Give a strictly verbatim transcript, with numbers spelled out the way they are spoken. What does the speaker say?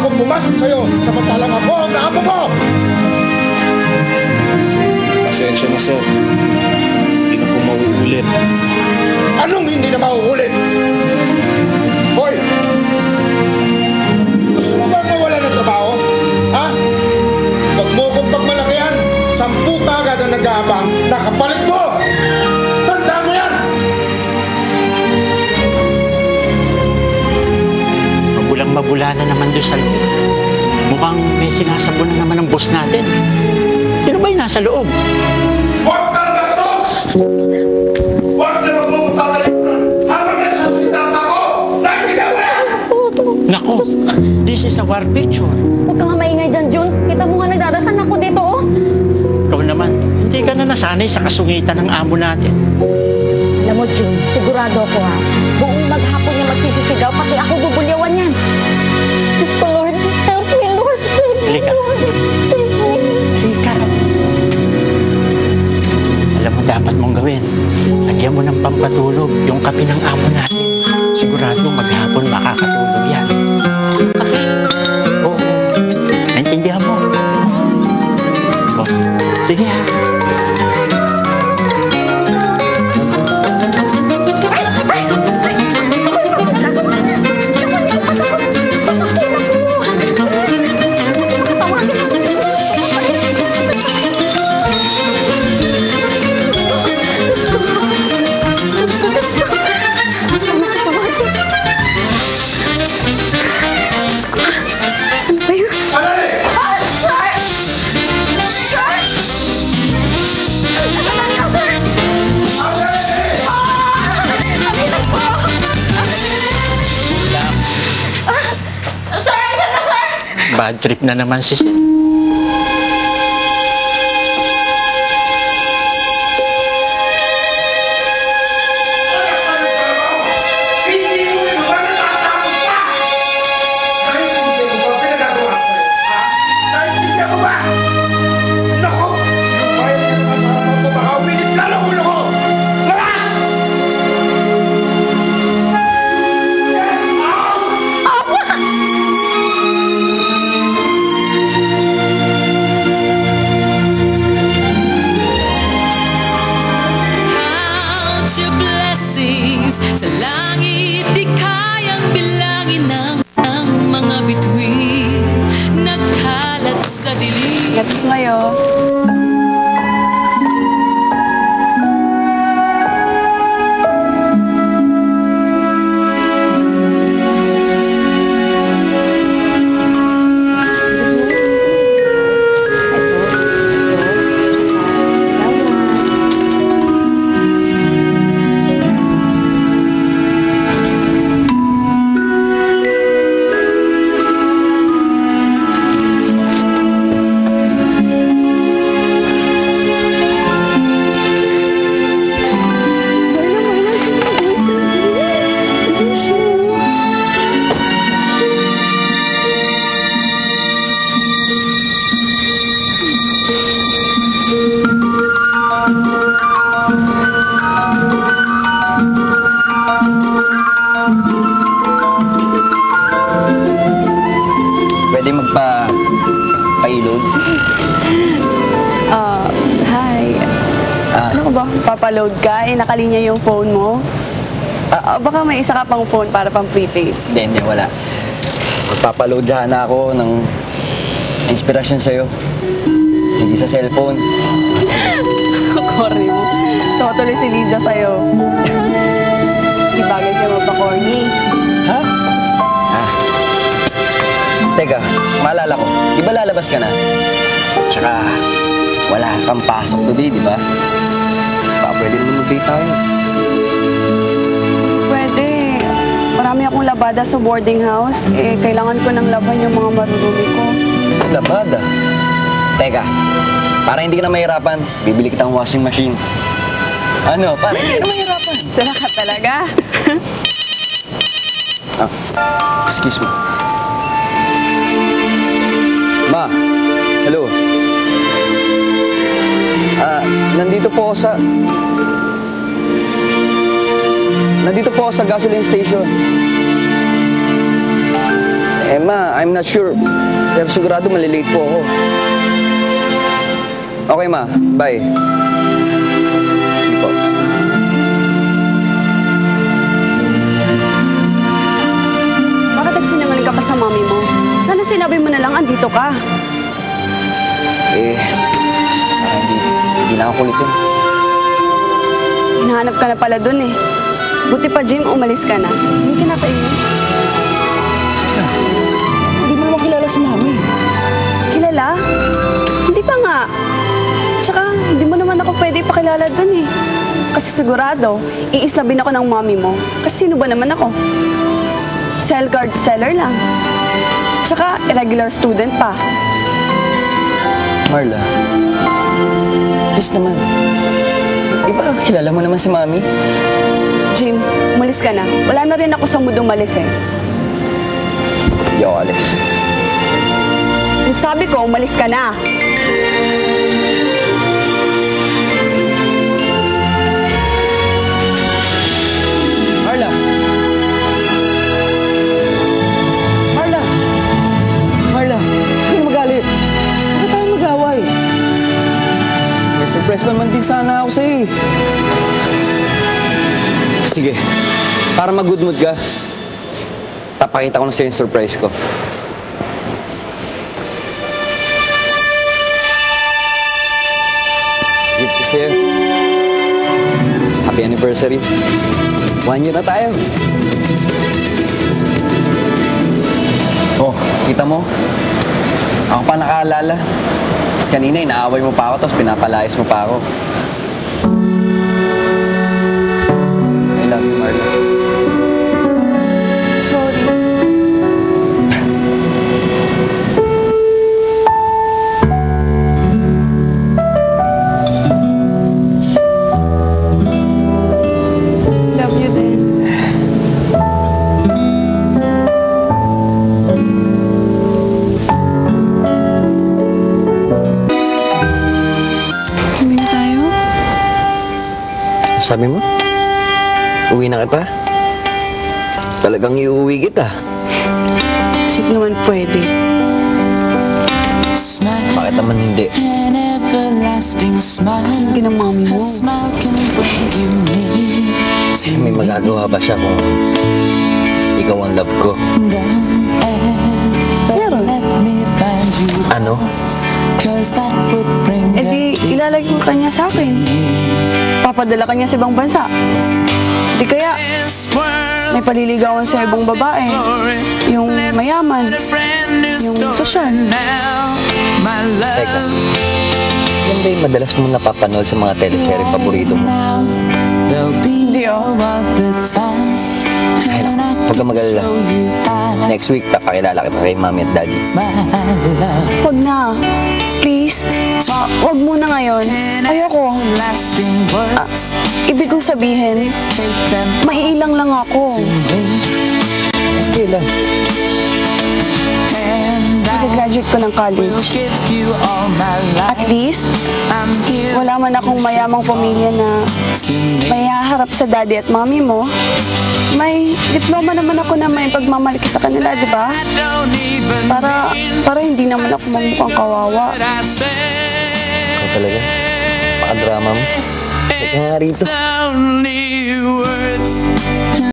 akong pumasok sa'yo, samantalang ako ang amo mo! Pasensya na, sir. Hindi na po mauulit. Anong hindi na mauulit? Hoy! Gusto mo bang mawala ng trabaho? Ha? Huwag mo kong pagmalakihan. Sampu ka agad ang nag-aabang. Nakapalit mo! Tanda mo yan! Mabulang-mabula na naman doon sa loob. Mukhang may sinasabon na naman ang boss natin. Sino ba yung nasa loob? Huwag kang gastos! Huwag na magpupunta ka rin! Habang yan sa sitata ko! Nakikigaw mo yan! Nako, this is a war picture. Huwag ka nga maingay dyan, Jun. Kita mo nga nagdadasan ako dito, oh. Ikaw naman, hindi ka na nasanay sa kasungitan ng amo natin. Alam mo, Jun, sigurado ako, ha. Buong maghapon niya magsisisigaw, pati ako bubulyawan yan. Diyos ko, Lord. Help me, Lord. Save me, Halika. Lord. Save me. Halika. Alam mo dapat mong gawin. Lagyan mo ng pampatulog yung kape ng amo natin. Sigurado maghapon makakatulog yan. Oo. Naintindihan mo? Oh. Sige ha. Bad trip na naman si Sir. Sa langit, di kayang bilangin ng, ng mga bituin nagkalat sa dilim. Gets mo yun. Pwede magpa-payload? Ah, hi. Ah, Ano ba? Papaload ka? Eh, nakalinya yung phone mo? Ah, ah, baka may isa ka pang phone para pang prepaid. hindi, hindi, wala. Magpapaload sana ako ng inspirasyon sa'yo. Hindi sa cellphone. Corny mo. Totally si Liza sa'yo. Di bagay siya magpa-corny. Ha? Ah. Teka, maalala ko. Di ba lalabas ka na? Tsaka, wala kang pasok today, di ba? Baka pwede naman mag-date tayo. Pwede. Marami akong labada sa boarding house. Eh, kailangan ko ng laban yung mga marurumi ko. Labada? Teka, para hindi ka na mahirapan, bibili kitang washing machine. Ano? Para hindi ka na mahirapan. Sala ka talaga. Ah, excuse me. Ma, hello. Ah, nandito po ako sa... Nandito po ako sa gasoline station. Eh, Eh, ma, I'm not sure. Pero sigurado malilate po ako. Okay, ma. Bye. Sige po. Bakit nagsinungaling ka pa sa mami mo? Sana sinabi mo na lang andito ka. Eh, parang hindi, hindi na ako kulit yun. Hinahanap ka na pala dun eh. Buti pa, Jim, umalis ka na. Hindi ka na sa inyo. Hindi mo naman kilala si mami. Kilala? Hindi pa nga. Tsaka, hindi mo naman ako pwede ipakilala dun eh. Kasi sigurado, iislabin ako ng mami mo. Kasi sino ba naman ako? Cell card seller lang. Tsaka, irregular student pa. Marla, please naman. Di ba kilala mo naman si mami? Jim, umalis ka na. Wala na rin ako sa mood umalis eh. Hindi ako alis. Yung sabi ko, umalis ka na. Marla! Marla! Marla, huwag ka magalit. Huwag tayo mag-away. May surprise naman din sana ako sa'yo eh. Sige, para mag-good mood ka, papakita ko na sa'yo yung surprise ko. Gift ko sa'yo. Happy anniversary. One year na tayo. Oh, kita mo? Ako pa nakaalala. Tapos kanina, inaaway mo pa ako, tapos pinapalayas mo pa ako. I love you, Marla. Sorry. Love you din. Uwi na tayo? Sabi mo? Uwi na kita? Talagang iuwi kita. Kasi naman pwede. Bakit naman hindi? Hindi ng mami mo. May magagawa ba siya kung ikaw ang love ko? Meron. Ano? Eh di, ilalagay ko kanya sa akin. Papadala kanya sa ibang bansa. Di kaya, may paliligawan sa ibang babae. Yung mayaman. Yung sosyal. Teka. Yan ba yung madalas mo napapanood sa mga teleserye paborito mo? Hindi oh. Ay, huwag kang mag-alala. Next week, papakilala kita kay mami at daddy. Huwag na. Please. Uh, huwag muna ngayon. Ayoko. Uh, ibig kong sabihin, maiilang lang ako. Okay lang. Pag-graduate ko ng college. At least, wala man akong mayamang pamilya na may haharap sa daddy at mommy mo. May diploma naman ako na may pagmamalaki sa kanila, di ba? Para, para hindi naman ako mamukhang kawawa. Ikaw talaga? Paka-drama mo. Teka nga rito.